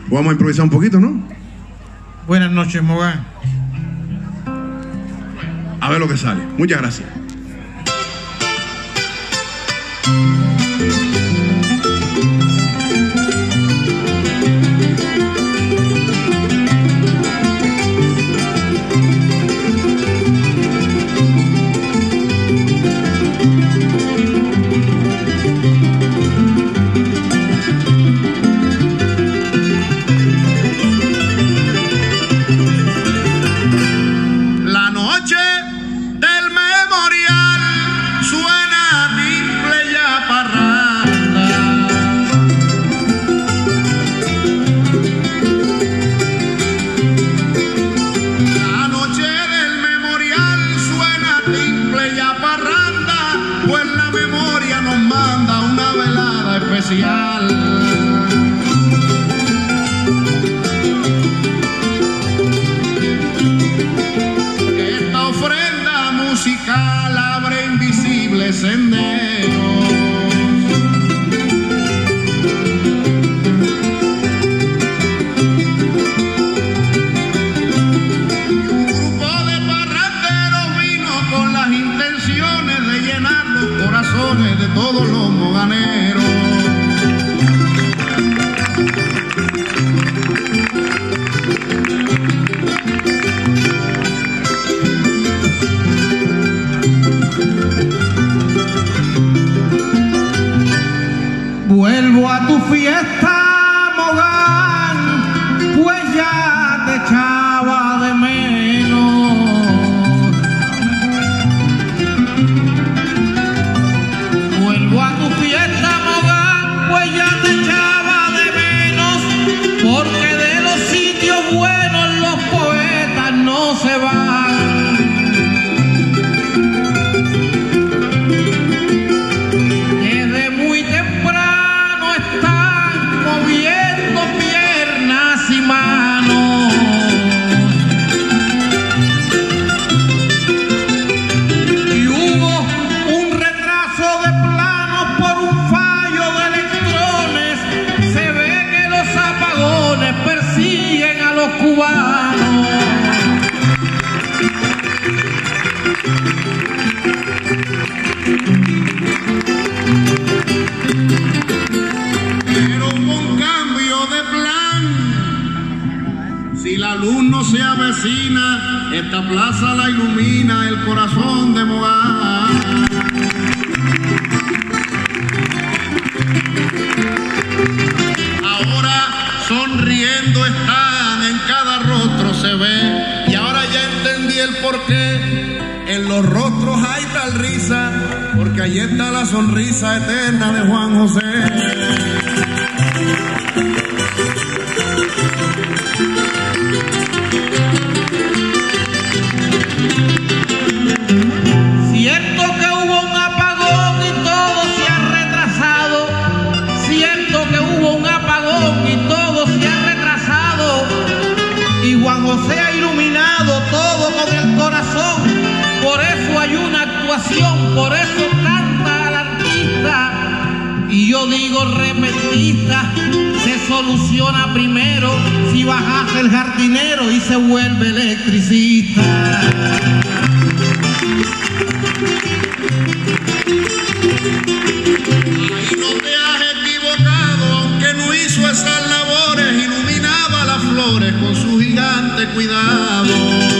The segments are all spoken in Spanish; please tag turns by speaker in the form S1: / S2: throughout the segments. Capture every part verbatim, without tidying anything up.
S1: Vamos a improvisar un poquito, ¿no?
S2: Buenas noches, Mogán.
S1: A ver lo que sale. Muchas gracias.
S3: Esta ofrenda musical abre invisibles senderos. Un grupo de parranderos vino con las intenciones de llenar los corazones de todos los moganeros.
S2: Vuelvo a tu fiesta, Mogán, pues ya te echaba de menos. Vuelvo a tu fiesta, Mogán, pues ya te echaba de menos, porque de los sitios buenos los poetas no se van.
S3: La luz no se avecina, esta plaza la ilumina el corazón de Mogán. Ahora sonriendo están, en cada rostro se ve, y ahora ya entendí el porqué. En los rostros hay tal risa, porque ahí está la sonrisa eterna de Juan José.
S2: Juan José ha iluminado todo con el corazón, por eso hay una actuación, por eso canta al artista. Y yo digo repentista, se soluciona primero si bajas el jardinero y se vuelve electricista.
S3: Ahí no te has equivocado, aunque no hizo esas labores, iluminaba las flores con su gigante cuidado.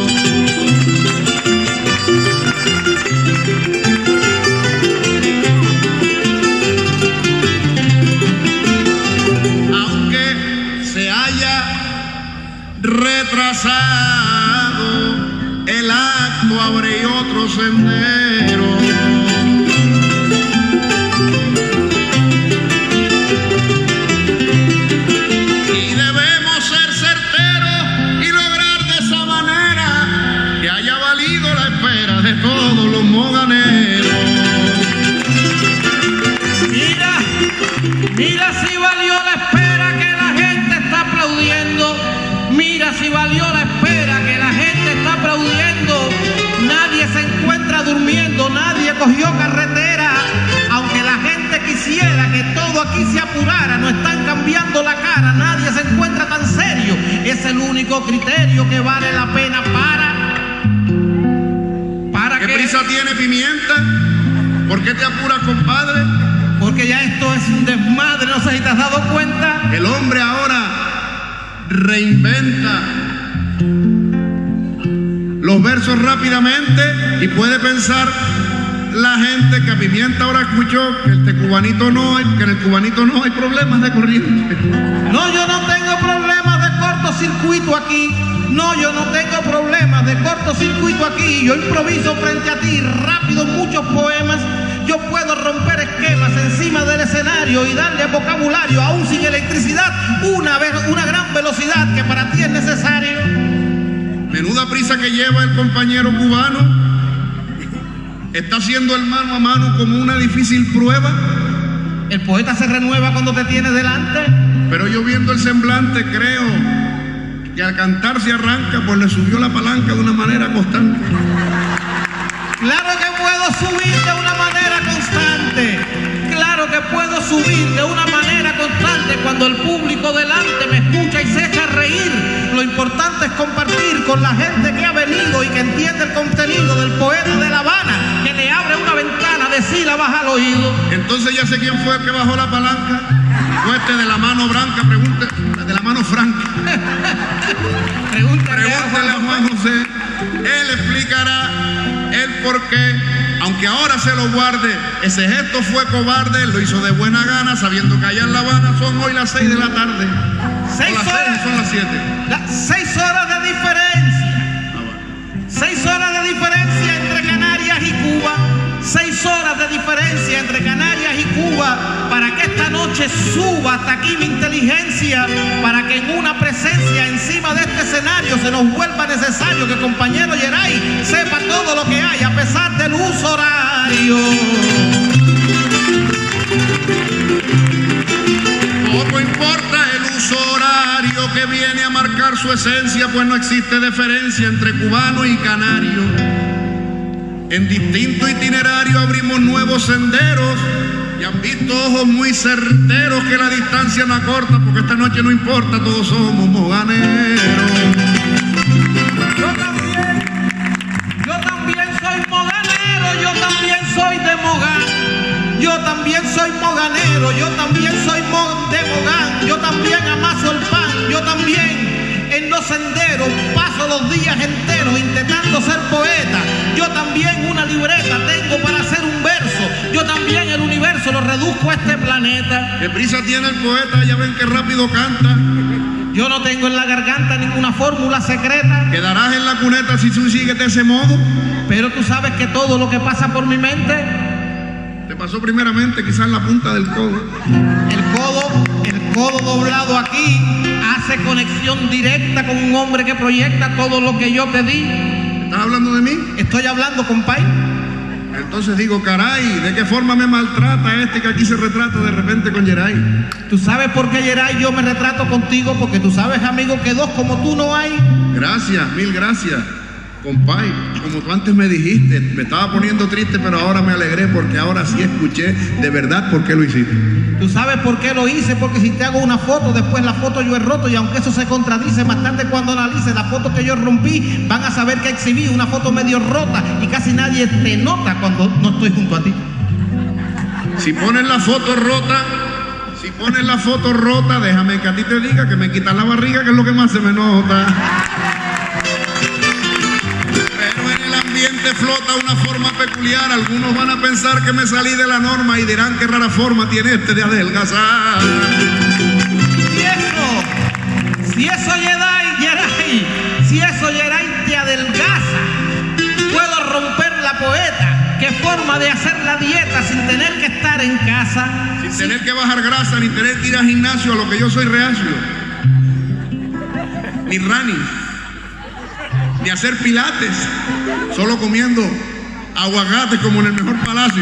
S3: Aunque se haya retrasado, el acto abre otro sendero.
S2: solo criterio que vale la pena para... ¿Para
S3: ¿Qué
S2: qué?
S3: prisa tiene Pimienta? ¿Por qué te apuras, compadre?
S2: Porque ya esto es un desmadre, no sé si te has dado cuenta.
S3: El hombre ahora reinventa los versos rápidamente y puede pensar la gente que a Pimienta ahora escuchó que el cubanito no hay, que en el cubanito no hay problemas de corriente.
S2: No, yo no tengo problemas de cortocircuito aquí. No, yo no tengo problemas de cortocircuito aquí. Yo improviso frente a ti rápido muchos poemas. Yo puedo romper esquemas encima del escenario y darle vocabulario, aún sin electricidad, una, vez, una gran velocidad que para ti es necesario.
S3: Menuda prisa que lleva el compañero cubano. Está haciendo el mano a mano como una difícil prueba.
S2: El poeta se renueva cuando te tiene delante.
S3: Pero yo viendo el semblante creo que al cantar se arranca, pues le subió la palanca de una manera constante.
S2: Claro que puedo subir de una manera constante. Claro que puedo subir de una manera constante cuando el público delante me escucha y se echa a reír. Lo importante es compartir con la gente que ha venido y que entiende el contenido del poeta de La Habana, que le abre una ventana de sílabas al oído.
S3: Entonces ya sé quién fue el que bajó la palanca. Fue este de la mano branca, pregunte, de la mano franca.
S2: Pregúntale,
S3: Pregúntale a Juan José. Él explicará el por qué, aunque ahora se lo guarde. Ese gesto fue cobarde, lo hizo de buena gana, sabiendo que allá en La Habana son hoy las seis de la tarde.
S2: Seis
S3: o las
S2: horas,
S3: seis, son las siete.
S2: La, seis horas de diferencia.
S3: Ah, bueno.
S2: Seis horas de diferencia entre Canarias y Cuba. Seis horas de diferencia entre Canarias y Cuba, para que esta noche suba hasta aquí mi inteligencia, para que en una presencia encima de este escenario se nos vuelva necesario que el compañero Yeray sepa todo lo que hay a pesar del uso horario.
S3: Poco importa el uso horario que viene a marcar su esencia, pues no existe diferencia entre cubano y canario. En distinto itinerario abrimos nuevos senderos y han visto ojos muy certeros que la distancia no acorta, porque esta noche no importa, todos somos moganeros.
S2: Yo también, yo también soy moganero, yo también soy de Mogán. Yo también soy moganero, yo también soy mo de Mogán. Yo también amaso el pan, yo también en los senderos paso los días enteros intentando ser poeta. Yo también una libreta tengo para hacer un verso. Yo también el universo lo reduzco a este planeta.
S3: ¿Qué prisa tiene el poeta? Ya ven que rápido canta.
S2: Yo no tengo en la garganta ninguna fórmula secreta.
S3: Quedarás en la cuneta si tú sigues de ese modo.
S2: Pero tú sabes que todo lo que pasa por mi mente,
S3: Te pasó primeramente quizás la punta del codo.
S2: el codo, el codo doblado aquí, hace conexión directa con un hombre que proyecta todo lo que yo te di.
S3: ¿Estás hablando de mí?
S2: Estoy hablando, compay.
S3: Entonces digo, caray, ¿de qué forma me maltrata este que aquí se retrata de repente con Yeray?
S2: ¿Tú sabes por qué, Yeray, yo me retrato contigo? Porque tú sabes, amigo, que dos como tú no hay.
S3: Gracias, mil gracias, compay. Como tú antes me dijiste, me estaba poniendo triste, pero ahora me alegré porque ahora sí escuché de verdad por qué lo hiciste.
S2: ¿Tú sabes por qué lo hice? Porque si te hago una foto, después la foto yo he roto, y aunque eso se contradice, más tarde cuando analice la foto que yo rompí, van a saber que exhibí una foto medio rota y casi nadie te nota cuando no estoy junto a ti.
S3: Si pones la foto rota, si pones la foto rota, déjame que a ti te diga que me quitas la barriga, que es lo que más se me nota. Flota una forma peculiar, algunos van a pensar que me salí de la norma y dirán qué rara forma tiene este de adelgazar.
S2: Si eso, si eso Yeray, Yeray, si eso Yeray te adelgaza, puedo romper la poeta. Qué forma de hacer la dieta sin tener que estar en casa,
S3: sin tener que bajar grasa, ni tener que ir al gimnasio, a lo que yo soy reacio, ni running, ni hacer pilates, solo comiendo aguacate como en el mejor palacio.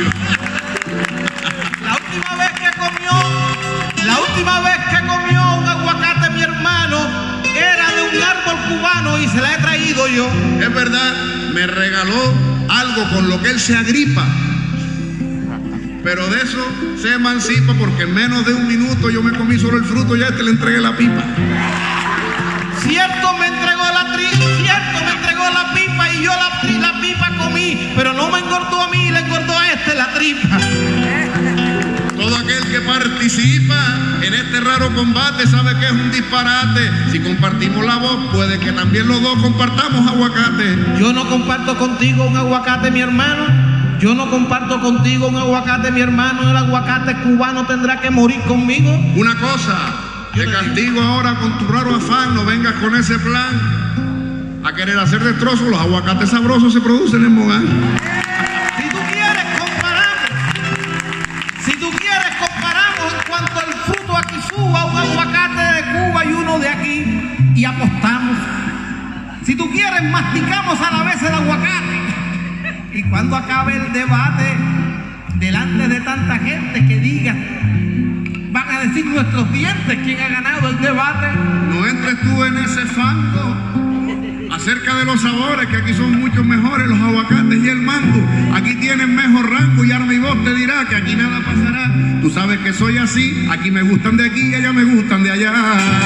S2: La última vez que comió, la última vez que comió un aguacate mi hermano era de un árbol cubano y se la he traído yo.
S3: Es verdad, me regaló algo con lo que él se agripa, pero de eso se emancipa porque en menos de un minuto yo me comí solo el fruto y a este le entregué la pipa.
S2: Cierto me entregó la tri, cierto me entregó la pipa y yo la, tri, la pipa comí, pero no me engordó a mí, le engordó a este la tripa.
S3: Todo aquel que participa en este raro combate sabe que es un disparate. Si compartimos la voz, puede que también los dos compartamos aguacate.
S2: Yo no comparto contigo un aguacate, mi hermano. Yo no comparto contigo un aguacate, mi hermano. El aguacate cubano tendrá que morir conmigo.
S3: Una cosa, te castigo ahora con tu raro afán. No vengas con ese plan a querer hacer destrozos. Los aguacates sabrosos se producen en Mogán.
S2: Si tú quieres, comparamos. Si tú quieres, comparamos en cuanto al fruto aquí suba un aguacate de Cuba y uno de aquí y apostamos. Si tú quieres, masticamos a la vez el aguacate. Y cuando acabe el debate, delante de tanta gente que diga, van a decir nuestros dientes quién ha ganado el debate.
S3: No entres tú en ese fango acerca de los sabores, que aquí son mucho mejores los aguacates y el mango. Aquí tienen mejor rango y arma y voz te dirá que aquí nada pasará. Tú sabes que soy así, aquí me gustan de aquí y allá me gustan de allá.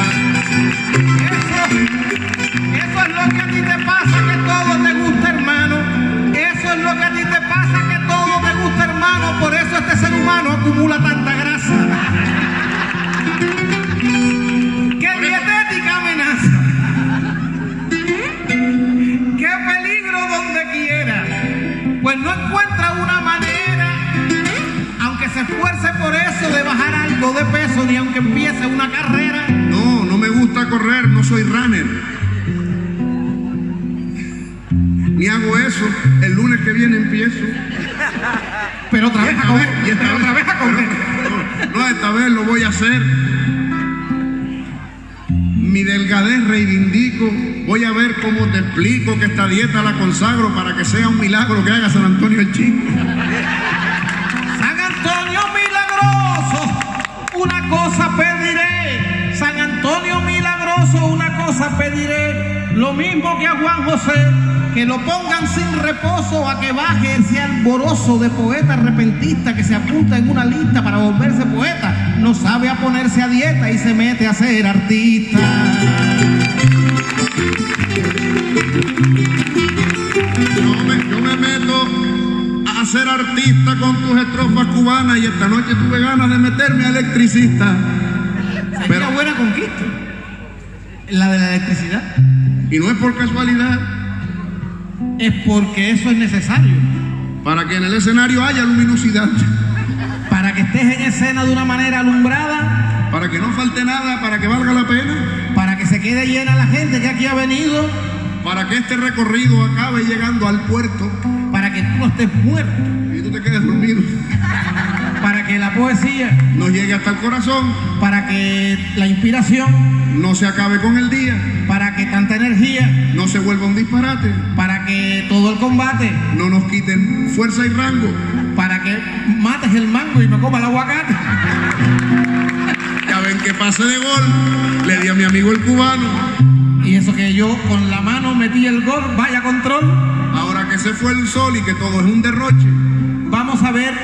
S2: Eso, eso es lo que a ti te pasa, que todo te gusta, hermano. Eso es lo que a ti te pasa, que todo te gusta, hermano. Por eso este ser humano acumula tanta grasa. ¡Qué dietética amenaza! ¡Qué peligro donde quiera! Pues no encuentra una manera, aunque se esfuerce por eso, de bajar algo de peso, ni aunque empiece una carrera.
S3: No, no me gusta correr, no soy runner. Ni hago eso, el lunes que viene empiezo.
S2: Pero otra vez a comer,
S3: y esta
S2: pero
S3: vez,
S2: otra vez a comer.
S3: No, no, esta vez lo voy a hacer. Mi delgadez reivindico. Voy a ver cómo te explico que esta dieta la consagro para que sea un milagro que haga San Antonio el Chico.
S2: San Antonio milagroso, una cosa pediré. San Antonio milagroso, una cosa pediré. Lo mismo que a Juan José, que lo pongan sin reposo a que baje ese alborozo de poeta repentista que se apunta en una lista para volverse poeta. No sabe a ponerse a dieta y se mete a ser artista.
S3: Yo me, yo me meto a ser artista con tus estrofas cubanas y esta noche tuve ganas de meterme a electricista.
S2: Sería Pero, buena conquista, la de la electricidad.
S3: Y no es por casualidad.
S2: Es porque eso es necesario.
S3: Para que en el escenario haya luminosidad.
S2: Para que estés en escena de una manera alumbrada.
S3: Para que no falte nada, para que valga la pena.
S2: Para que se quede llena la gente que aquí ha venido.
S3: Para que este recorrido acabe llegando al puerto.
S2: Para que tú no estés muerto.
S3: Y tú te quedes dormido.
S2: Para que la poesía
S3: nos llegue hasta el corazón.
S2: Para que la inspiración
S3: no se acabe con el día.
S2: Para que tanta energía
S3: no se vuelva un disparate.
S2: Para que todo el combate
S3: no nos quiten fuerza y rango.
S2: Para que mates el mango y me coma el aguacate.
S3: Ya ven que pase de gol le di a mi amigo el cubano.
S2: Y eso que yo con la mano metí el gol, vaya control.
S3: Ahora que se fue el sol y que todo es un derroche,
S2: vamos a ver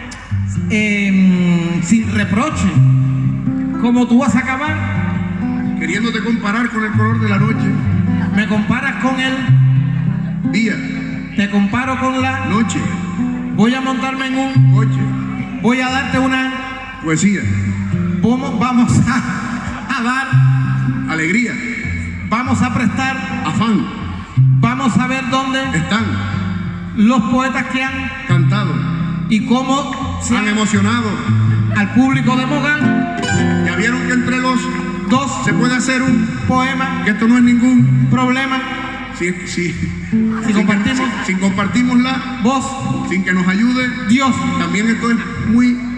S2: eh, sin reproche cómo tú vas a acabar.
S3: Queriéndote comparar con el color de la noche.
S2: Me comparas con el
S3: día.
S2: Te comparo con la
S3: noche.
S2: Voy a montarme en un
S3: coche.
S2: Voy a darte una
S3: poesía.
S2: Vamos, vamos a, a dar
S3: alegría.
S2: Vamos a prestar
S3: afán.
S2: Vamos a ver dónde
S3: están
S2: los poetas que han
S3: cantado
S2: y cómo
S3: se han emocionado
S2: al público de Mogán.
S3: Ya vieron que entre los
S2: dos
S3: se puede hacer un
S2: poema,
S3: que esto no es ningún
S2: problema.
S3: Si, si,
S2: si compartimos,
S3: si, si compartimos la
S2: voz,
S3: sin que nos ayude
S2: Dios,
S3: también esto es muy